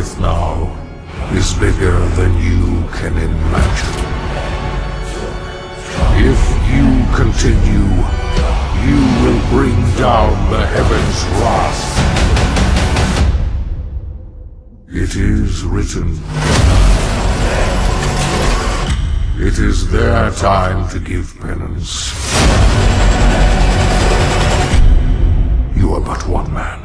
earth now is bigger than you can imagine. If you continue, you will bring down the heavens' wrath. It is written. It is their time to give penance. You are but one man.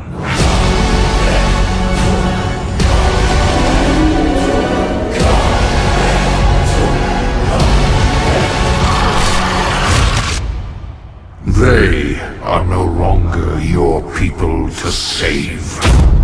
They are no longer your people to save.